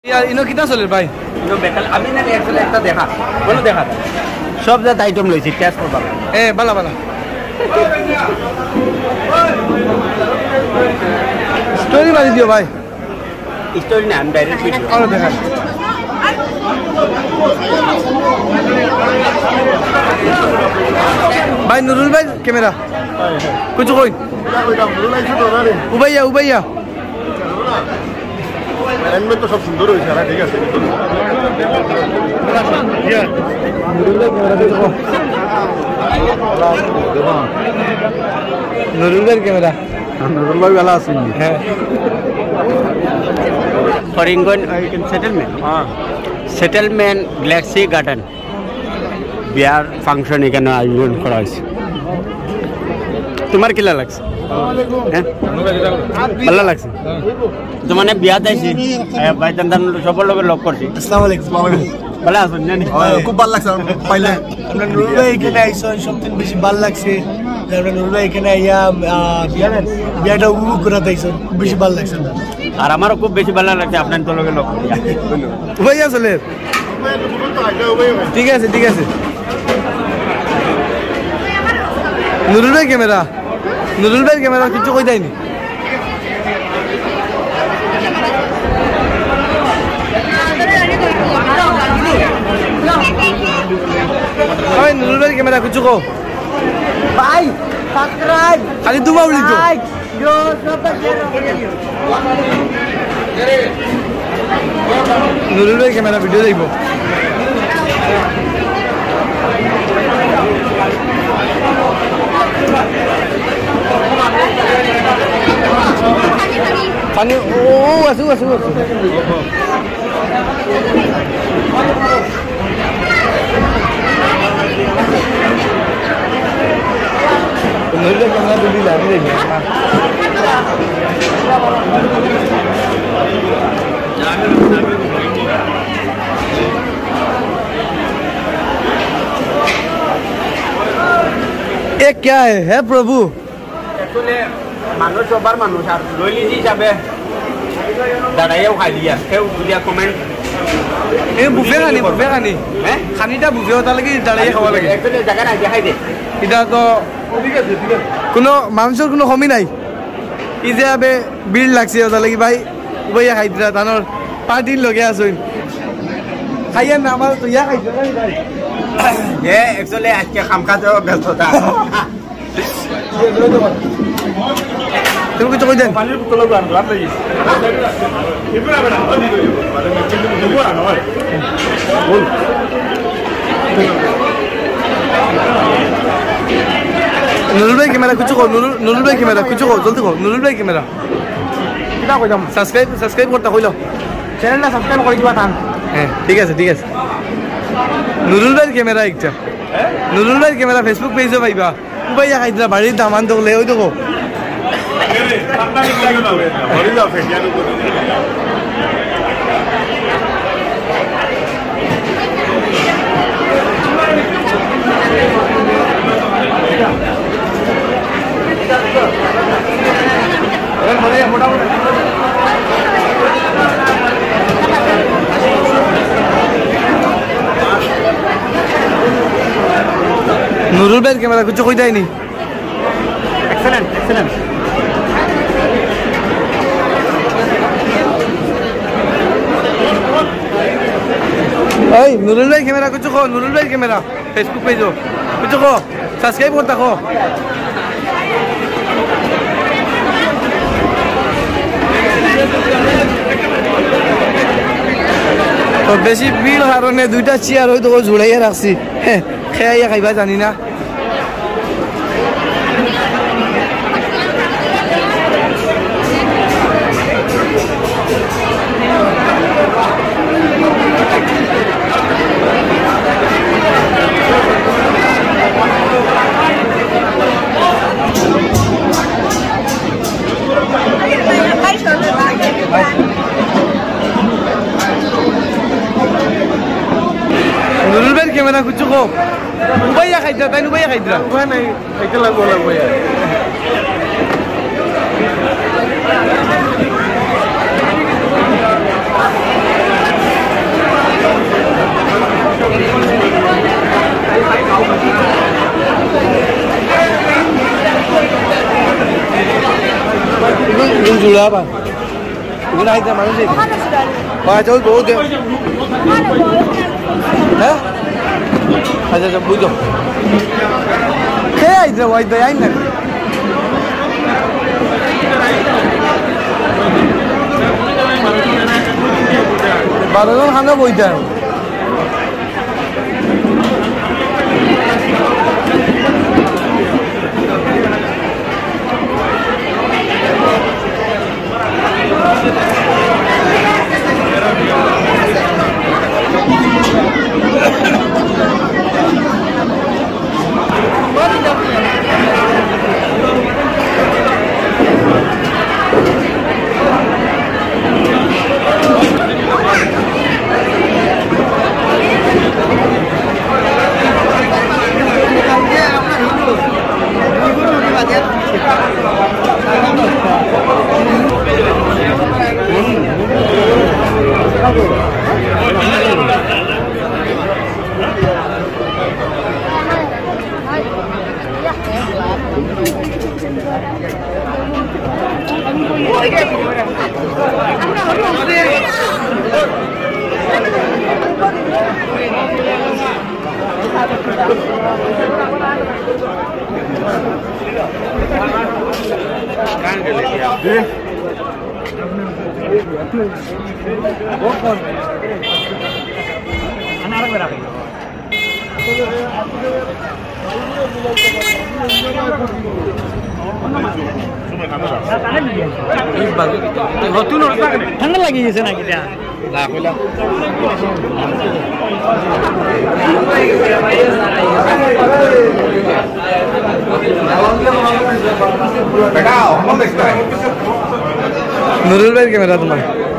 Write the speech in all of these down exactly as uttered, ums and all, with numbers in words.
यार इनो कितना चले भाई इनो बेकल আমি না एक्चुअली একটা দেখা বলো দেখা সব জাত আইটেম লইছি টেস্ট করবা এ বালা বালা স্টোরি মারি দিও ভাই স্টোরি না আমি ডাইরেক্ট ভিডিও আর দেখা भाई नुरुल भाई कैमरा कुछ कोई उबैया उबैया मैनेजमेंट तो सब सुंदर हो सारा ठीक है नुरुल भाई कैमरा नुरुल भाई वाला सीन है ফরিঙ্গন সেটেলমেন্ট হ্যাঁ সেটেলমেন্ট গ্যালাক্সি গার্ডেন বিয়ার ফাংশন এখানে আয়োজন করা হয়েছে তোমার কি লাগছে হ্যাঁ ভালো লাগছে তো মানে বিয়াতে আইছি ভাই দান সবার লগে লক করছি আসসালামু আলাইকুম আসসালামু আলাইকুম ভালো আছেন জানি খুব ভালো লাগছে পাইলে আমরা নুরুল ভাই এখানে আইসন সবথেকে বেশি ভালো লাগছে আমরা নুরুল ভাই এখানে আইয়া বিয়ার বিয়াটা উপভোগ করাতে আইসন খুব বেশি ভালো লাগছে আর আমারও খুব বেশি ভালো লাগছে আপনার তো লগে লক করি उबैया चले ठीक है ठीक है नुरुल भाई कैमरा नुरुल भाई कैमरा किच्छु कोई देयনি भाई नुरुल भाई कैमरा कुछ को ভাই সাবস্ক্রাইব खाली तुम आवली तो यो सब नुरुल भाई कैमरा वीडियो देखो पानी ओ आसु आसु आसु नुरुल भाई कैमरा दूरी लाने देंगे ये क्या है है प्रभु एक्चुअली মানুষ সবার মানুষ আর লইলি হিসাবে দাঁড়াইও খাই দিয়া কেউ দিয়া কমেন্ট ये बुफे खानी बुफे खानी হ্যাঁ খানিটা বুফে হতা লাগি দাঁড়িয়ে খাওয়া লাগে একচুয়ালি জায়গা নাই দেখাই দে এটা তো কোনো মাংসের কোনো কমি নাই ই যে আবে বিল লাগছে হতা লাগি ভাই উবৈয়া খাই দিলা তানোর পার্টির লগে আসুন খাইয়া না আমার তো ইয়া খাইছো না ভাই এ একচুয়ালি আজকে খামখাতে ব্যস্ততা তুমি কিছু কই দেন পানির বোতল আন লাভ লাগি ইবরা বেটা মানে কিন্তু দুয়া নয় বল নুরুল ভাই ক্যামেরা কিছু কো নুরুল নুরুল ভাই ক্যামেরা কিছু কো জলদি কো নুরুল ভাই ক্যামেরা কিটা কইতাম সাবস্ক্রাইব সাবস্ক্রাইব করতে কইলো চ্যানেলটা সাবস্ক্রাইব করে দিবা তান হ্যাঁ ঠিক আছে ঠিক আছে নুরুল ভাই ক্যামেরা একটা নুরুল ভাই ক্যামেরা ফেসবুক পেজে পাইবা উবৈয়া খাই দিলা বাড়ির দামান তো লে ওই দেখো নুরুল ভাই ক্যামেরা কিছু কই দেয়নি এক্সেলেন্ট এক্সেলেন্ট ওই নুরুল ভাই ক্যামেরা কিছু কো নুরুল ভাই ক্যামেরা ফেসবুক পেজও কিছু কো সাবস্ক্রাইব করতে কো তো বেশি ভিড় কারণে দুইটা চেয়ার হয়তো ঝুড়াইয়া রাখছি হ্যাঁ খেয়াইয়া খাইবা জানি না নুরুল ভাই ক্যামেরা कुछ को उबैया खाइद्रा ताई उबैया खाइद्रा उबैया नहीं एक लाख बोला उबैया জোড়া বা এগুলো আইতে মানুষ পাঁচ বহুত হ্যাঁ আচ্ছা আচ্ছা বুঝো কে আইছে ওই তো আইন না বারো জন খানা বইতে ঠান্ডা লাগি গেছে নাকি নুরুল ভাইয়ের ক্যামেরা তোমার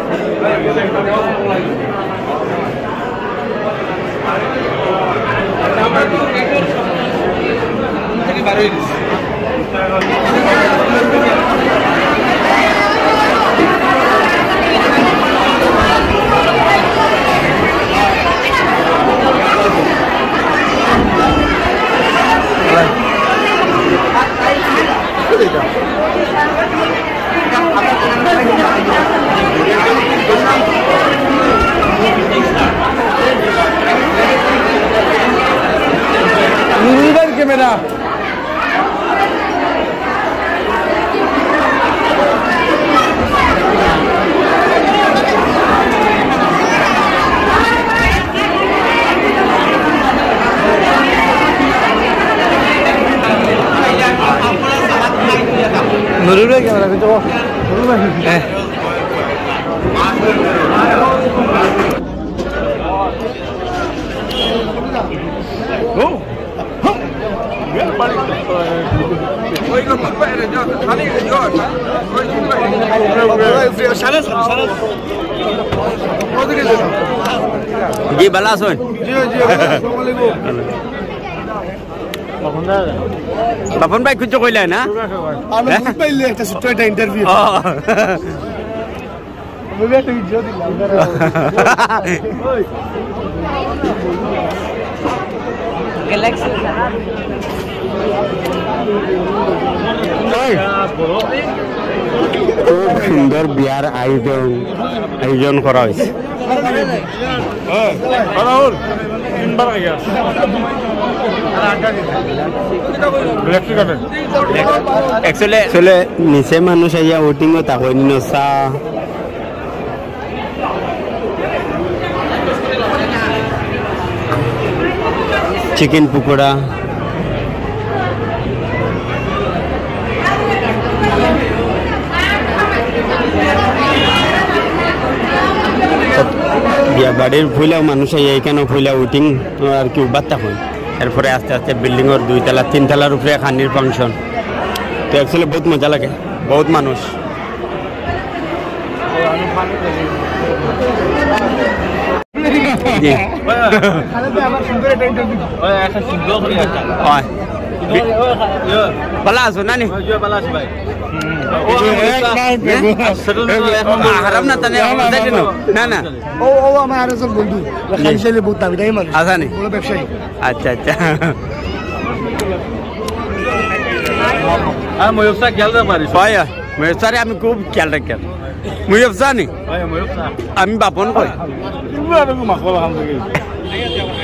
নুরুল ভাইয়ের ক্যামেরা নুরুল ভাই ক্যামেরা কিন্তু নুরুল ভাই হ্যাঁ ও জি ভালো আছেন বাপন ভাই কিছু কইলে না একটা ছোট্ট একটা ইন্টারভিউ খুব সুন্দর বিয়ার আয়োজন আয়োজন করা হয়েছে একচুয়ালি নিচে মানুষ আইয়া ওটিংও তাকই নচা চিকেন পকোড়া বিয়া বাড়ির ফুইলাও মানুষ এইখানেও ফুইলা উঠিং আর কি বার্তা হয় এরপরে আস্তে আস্তে বিল্ডিংয়ের দুইতলা তিনতলার উপরে খানির ফাংশন তো অ্যাকচুয়ালি বহুত মজা লাগে বহুত মানুষ ভালো আছো নানি হারাম না তানে না না ও ও আমার আরেকজন বন্ধু খাইছেলে বহুত দামি দামি মানুষ আচ্ছা নি বড় ব্যবসায়ী আচ্ছা আচ্ছা আর ময়ূরটা গেল না পারিস হয় মহেশারে আমি খুব খেয়াল রাখি মুইব জানি আমি বাপন কই